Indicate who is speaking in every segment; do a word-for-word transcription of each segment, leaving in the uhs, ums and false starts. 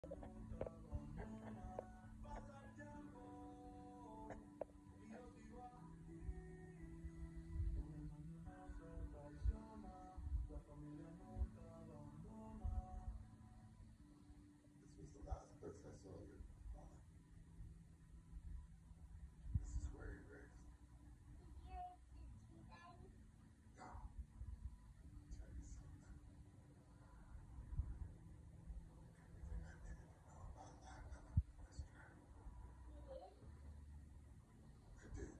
Speaker 1: This was the last place I saw you, Mama. This is where you raised. No. Tell you something. Everything I needed to know about that was true. I did.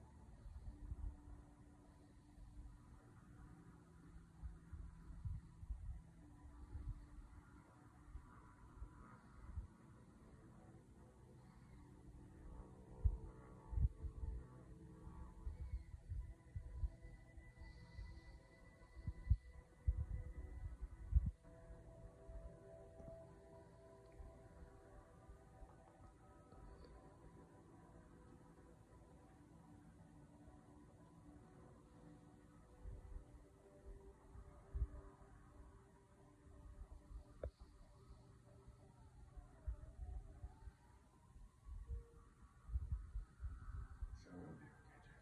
Speaker 1: So I love you, K J.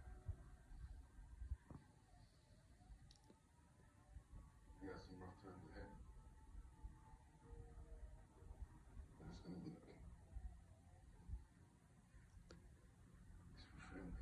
Speaker 1: You got some rough times ahead. But it's gonna be okay. It's for family.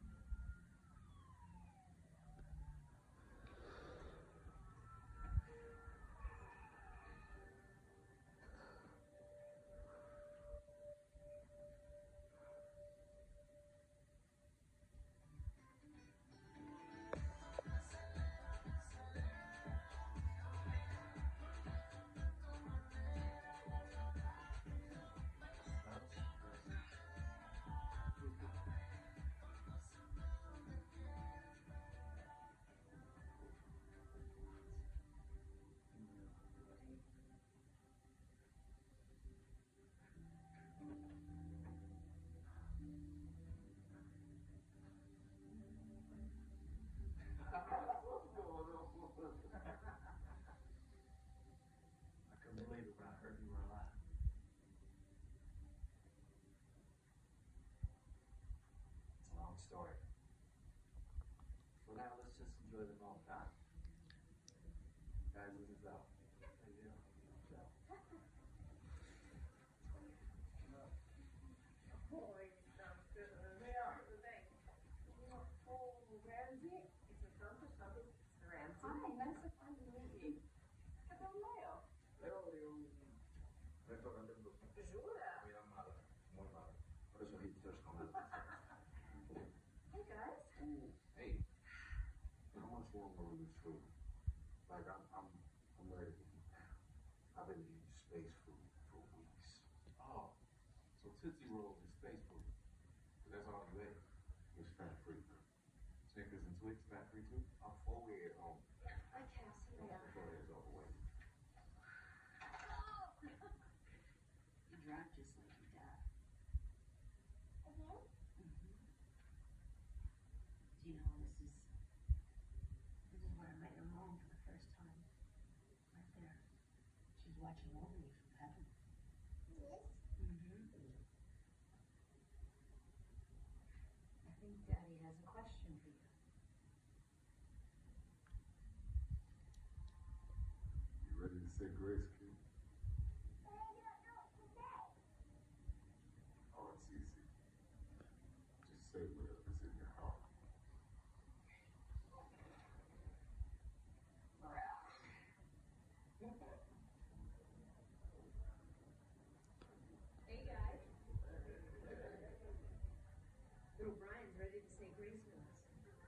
Speaker 2: I couldn't believe it when I heard you were alive. It's a long story. For now, let's just enjoy the moment, huh? Guys, this is out. Hey, you. Ciao.
Speaker 3: Boy, sounds good. Yeah. Oh, Ramsey, it's a son for something. Ramsey. Hi, nice to finally meet you. ¿Qué tal, Leo?
Speaker 2: Leo, Leo. Restaurante en Brooklyn.
Speaker 3: Jura?
Speaker 2: Comida mala, muy mala. Por eso hipsters comen.
Speaker 3: Hey, guys.
Speaker 1: Ooh,
Speaker 2: Hey,
Speaker 1: how much longer will this food? Like, I'm, I'm, I'm ready. I've been eating space food for weeks.
Speaker 2: oh, so Tootsie Rolls is space food. So that's all you ate.
Speaker 1: It's fat free.
Speaker 2: Snickers and Twix, fat free too?
Speaker 1: I'm fully at home.
Speaker 3: Hi, Cassie.
Speaker 1: Don't
Speaker 3: Yeah.
Speaker 1: go ahead, overweight.
Speaker 4: You drive just like your dad.
Speaker 3: Again?
Speaker 4: Mm-hmm. Do you know this is this is where I met your mom for the first time? Right there. She's watching over you from heaven.
Speaker 3: Yes.
Speaker 4: Mm-hmm. I think Daddy has a question for you.
Speaker 1: You ready to say grace, kid?
Speaker 3: But I don't know what to say.
Speaker 1: Oh, it's easy. Just say whatever's in your heart.
Speaker 3: Hey, guys. Little Brian's ready to say grace with us.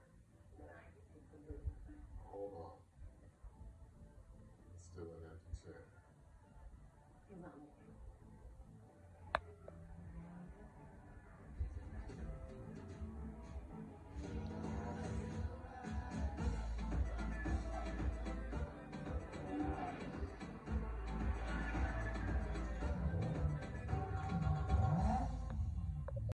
Speaker 1: Hold on. It's still an empty chair.
Speaker 3: He's not